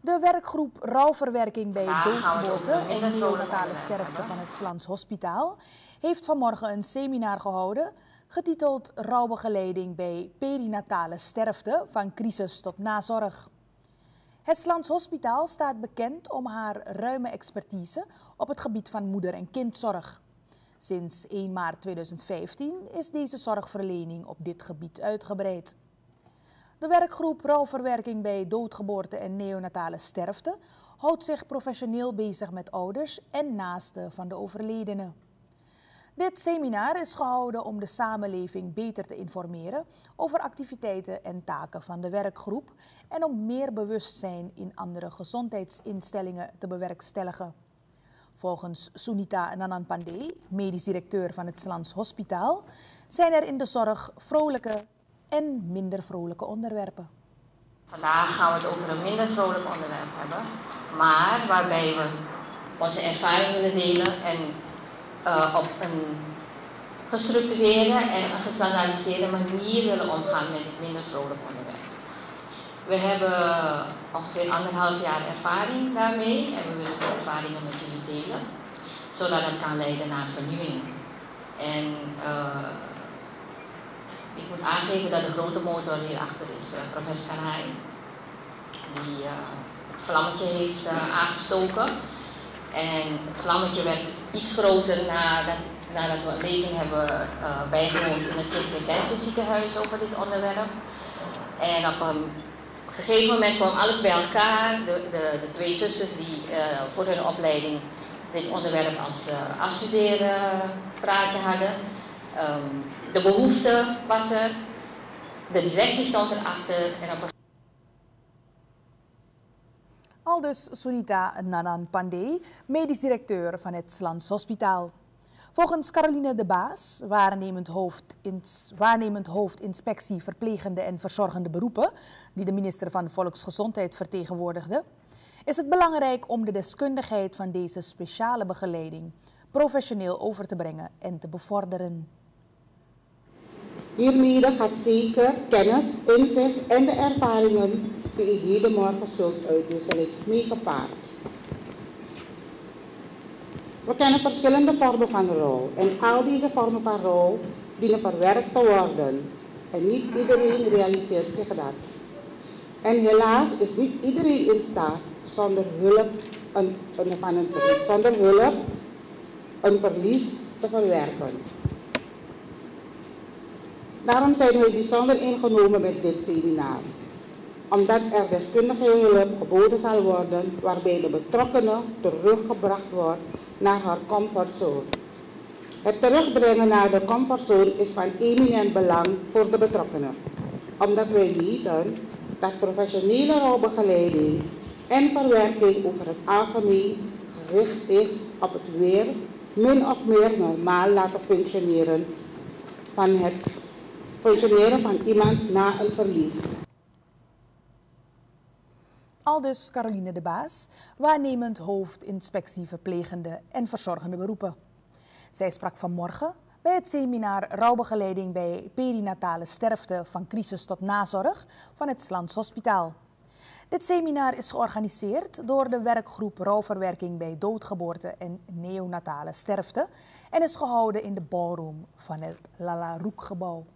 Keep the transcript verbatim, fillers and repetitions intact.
De werkgroep rouwverwerking bij doodgeboorte en neonatale sterfte van het Slans Hospitaal heeft vanmorgen een seminar gehouden getiteld Rouwbegeleiding bij perinatale sterfte van crisis tot nazorg. Het Slans Hospitaal staat bekend om haar ruime expertise op het gebied van moeder- en kindzorg. Sinds één maart tweeduizend vijftien is deze zorgverlening op dit gebied uitgebreid. De werkgroep Rouwverwerking bij doodgeboorte en neonatale sterfte houdt zich professioneel bezig met ouders en naasten van de overledene. Dit seminar is gehouden om de samenleving beter te informeren over activiteiten en taken van de werkgroep en om meer bewustzijn in andere gezondheidsinstellingen te bewerkstelligen. Volgens Sunita Nananpandey, medisch directeur van het Slans Hospitaal, zijn er in de zorg vrolijke en minder vrolijke onderwerpen. Vandaag gaan we het over een minder vrolijk onderwerp hebben, maar waarbij we onze ervaring willen delen en uh, op een gestructureerde en een gestandaardiseerde manier willen omgaan met dit minder vrolijk onderwerp. We hebben ongeveer anderhalf jaar ervaring daarmee en we willen die ervaringen met jullie delen, zodat het kan leiden naar vernieuwingen. En uh, ik moet aangeven dat de grote motor hierachter is uh, professor Kanai, die uh, het vlammetje heeft uh, aangestoken. En het vlammetje werd iets groter nadat, nadat we een lezing hebben uh, bijgewoond in het Sint-Vincentius ziekenhuis over dit onderwerp. En op een gegeven moment kwam alles bij elkaar. De, de, de twee zusters die uh, voor hun opleiding dit onderwerp als uh, afstudeerpraatje hadden. Um, de behoefte was er, de directie stond erachter. En op een... Aldus Sunita Nananpandey, medisch directeur van het Slans Hospitaal. Volgens Caroline de Baas, waarnemend hoofd, ins, waarnemend hoofd inspectie verplegende en verzorgende beroepen, die de minister van Volksgezondheid vertegenwoordigde, is het belangrijk om de deskundigheid van deze speciale begeleiding professioneel over te brengen en te bevorderen. Hiermede gaat zeker kennis, inzicht en de ervaringen die u hedenmorgen zult uitwisselen meegepaard. We kennen verschillende vormen van rouw en al deze vormen van rouw dienen verwerkt te worden. En niet iedereen realiseert zich dat. En helaas is niet iedereen in staat zonder hulp een, een, van een, zonder hulp een verlies te verwerken. Daarom zijn wij bijzonder ingenomen met dit seminar, omdat er deskundige hulp geboden zal worden waarbij de betrokkenen teruggebracht wordt naar haar comfortzone. Het terugbrengen naar de comfortzone is van eminent belang voor de betrokkenen, omdat wij weten dat professionele rouwbegeleiding en verwerking over het algemeen gericht is op het weer min of meer normaal laten functioneren van het functioneren van iemand na een verlies. Aldus Caroline de Baas, waarnemend hoofd inspectie verplegende en verzorgende beroepen. Zij sprak vanmorgen bij het seminar Rouwbegeleiding bij perinatale sterfte van crisis tot nazorg van het Slans Hospitaal. Dit seminar is georganiseerd door de werkgroep Rouwverwerking bij doodgeboorte en neonatale sterfte en is gehouden in de ballroom van het Lala Roek gebouw.